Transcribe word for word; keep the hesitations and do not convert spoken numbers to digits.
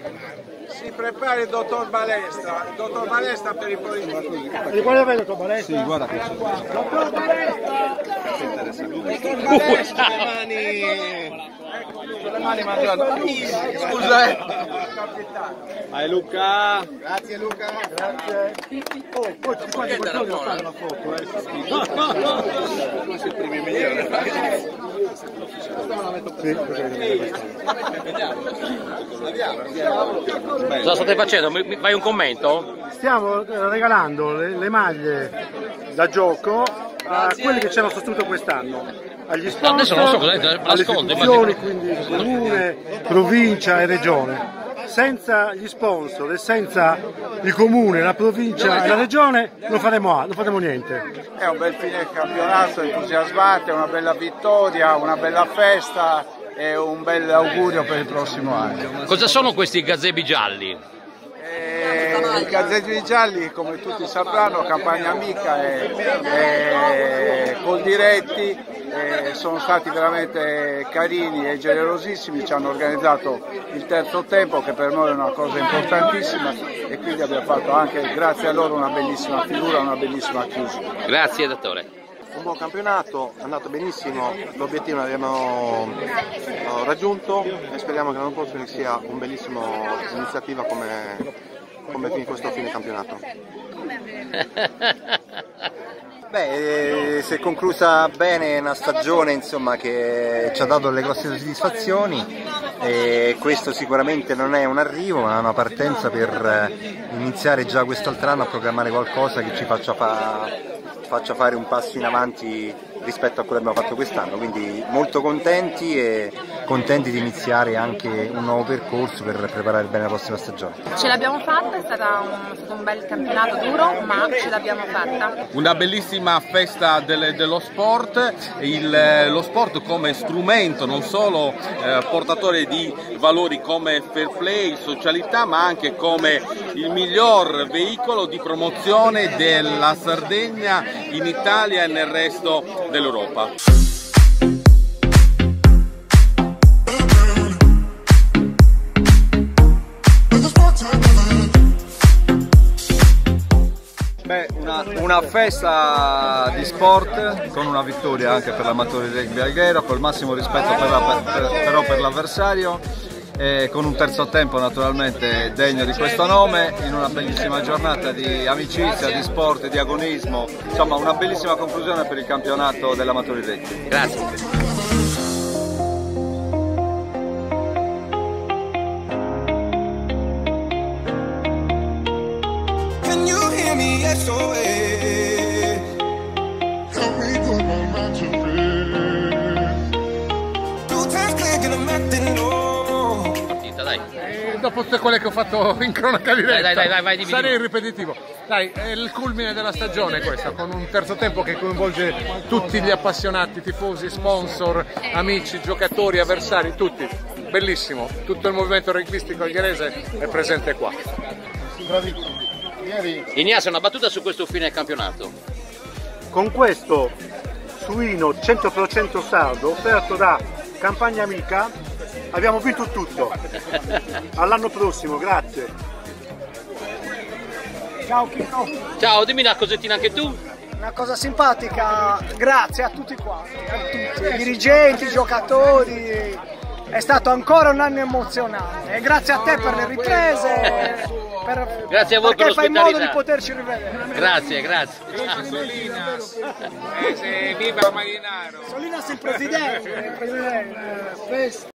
Si prepara il dottor Balestra, il dottor Balestra per i politici. E guarda bene il dottor Balestra? Sì, guarda che Dottor Balestra! Dottor Balestra! Le mani! Le mani mangiano. Scusa, eh! Vai Luca! Grazie Luca! Grazie! Oh, poi ci fai qualcosa da fare la foto, eh? Sono i primi migliori. Sì, Cosa state facendo? Mi, mi fai un commento? stiamo regalando le, le maglie da gioco a quelli che ci hanno sostenuto quest'anno, agli sponsor, Adesso non so cosa alle nascondo, istituzioni, quindi comune, provincia e regione. Senza gli sponsor e senza il comune, la provincia e la regione non faremo, non faremo niente. È un bel fine campionato, entusiasmante, una bella vittoria, una bella festa e un bel augurio per il prossimo anno. Cosa sono questi gazebi gialli? E I Gazzetti Gialli, come tutti sapranno, Campagna Amica e, e Coldiretti e sono stati veramente carini e generosissimi, ci hanno organizzato il terzo tempo che per noi è una cosa importantissima e quindi abbiamo fatto anche grazie a loro una bellissima figura, una bellissima chiusura. Grazie dottore. Un buon campionato, è andato benissimo, l'obiettivo l'abbiamo raggiunto e speriamo che l'anno prossimo sia un bellissimo iniziativa come, come questo fine campionato. Beh, si è conclusa bene una stagione insomma, che ci ha dato delle grosse soddisfazioni e questo sicuramente non è un arrivo ma è una partenza per iniziare già quest'altro anno a programmare qualcosa che ci faccia, fa, faccia fare un passo in avanti rispetto a quello che abbiamo fatto quest'anno, quindi molto contenti e contenti di iniziare anche un nuovo percorso per preparare bene la prossima stagione. Ce l'abbiamo fatta, è, stata un, è stato un bel campionato duro, ma ce l'abbiamo fatta. Una bellissima festa del, dello sport, il, lo sport come strumento non solo eh, portatore di valori come fair play, socialità, ma anche come il miglior veicolo di promozione della Sardegna in Italia e nel resto dell'Europa. Beh, una, una festa di sport con una vittoria anche per l'Amatori Rugby Alghero, col massimo rispetto per la, per, però per l'avversario, e con un terzo tempo naturalmente degno di questo nome, in una bellissima giornata di amicizia, di sport, di agonismo, insomma una bellissima conclusione per il campionato dell'Amatori Rugby. Grazie. S O S. Help me put my mind to rest. Two times clicking the nothing no. Partita, dai. E dopo tutte quelle che ho fatto in cronaca diretta, dai, dai, dai, vai, dimmi, sarei dimmi. ripetitivo. Dai, è il culmine della stagione questa, con un terzo tempo che coinvolge tutti gli appassionati, tifosi, sponsor, amici, giocatori, avversari, tutti. Bellissimo, tutto il movimento rugbyistico algherese è presente qua. Bravissimo. Ignazio, una battuta su questo fine campionato. Con questo suino cento per cento sardo offerto da Campagna Amica abbiamo vinto tutto. All'anno prossimo, grazie. Ciao Chico. Ciao, dimmi una cosettina anche tu. Una cosa simpatica, grazie a tutti quanti, a tutti, i dirigenti, i giocatori. È stato ancora un anno emozionante e grazie a te per le riprese, per, grazie a voi perché per fai in modo l'ospitalità. di poterci rivedere. Grazie, grazie. Solinas, eh, viva Marinaro. Solinas il presidente, il presidente.